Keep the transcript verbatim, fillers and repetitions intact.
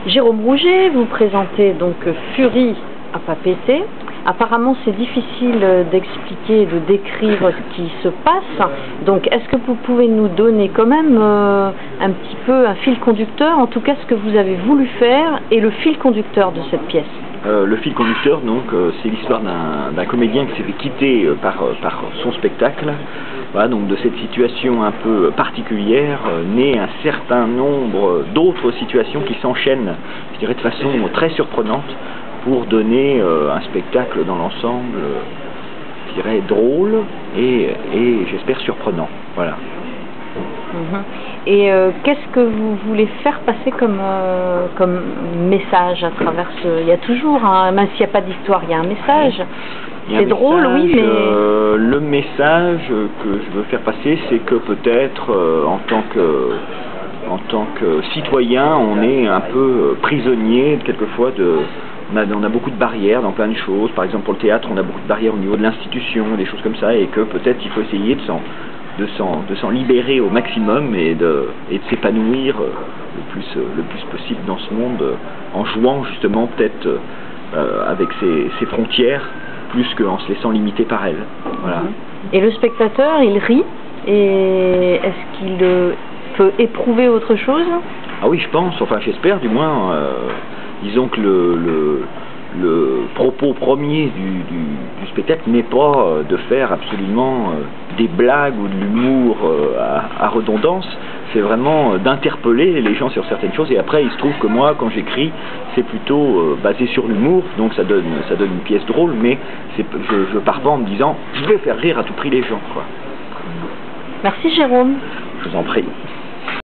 Jérôme Rouget, vous présentez donc Furie à Papeete. Apparemment, c'est difficile d'expliquer, de décrire ce qui se passe. Donc, est-ce que vous pouvez nous donner quand même euh, un petit peu un fil conducteur, en tout cas ce que vous avez voulu faire et le fil conducteur de cette pièce? Euh, le fil conducteur, donc, euh, c'est l'histoire d'un comédien qui s'est fait quitter euh, par, euh, par son spectacle. Voilà, donc de cette situation un peu particulière, euh, naît un certain nombre d'autres situations qui s'enchaînent, je dirais, de façon très surprenante, pour donner euh, un spectacle dans l'ensemble, euh, je dirais, drôle et, et j'espère surprenant. Voilà. Mmh. Et euh, qu'est-ce que vous voulez faire passer comme, euh, comme message à travers ce... Il y a toujours, hein, même s'il n'y a pas d'histoire, il y a un message. C'est drôle, oui, mais... Euh, le message que je veux faire passer, c'est que peut-être, euh, en tant que... en tant que citoyen, on est un peu prisonnier, quelquefois, de... On a, on a beaucoup de barrières dans plein de choses. Par exemple, pour le théâtre, on a beaucoup de barrières au niveau de l'institution, des choses comme ça, et que peut-être il faut essayer de s'en de s'en de s'en libérer au maximum et de, et de s'épanouir le plus, le plus possible dans ce monde, en jouant justement peut-être euh, avec ses, ses frontières, plus qu'en se laissant limiter par elles. Voilà. Et le spectateur, il rit, et est-ce qu'il euh, peut éprouver autre chose? Ah oui, je pense, enfin j'espère du moins. Euh, disons que le, le, le propos premier du, du, du spectacle n'est pas euh, de faire absolument euh, des blagues ou de l'humour euh, à, à redondance, c'est vraiment euh, d'interpeller les gens sur certaines choses. Et après, il se trouve que moi, quand j'écris, c'est plutôt euh, basé sur l'humour, donc ça donne, ça donne une pièce drôle, mais je ne pars pas en me disant « je vais faire rire à tout prix les gens ». Quoi. Merci Jérôme. Je vous en prie.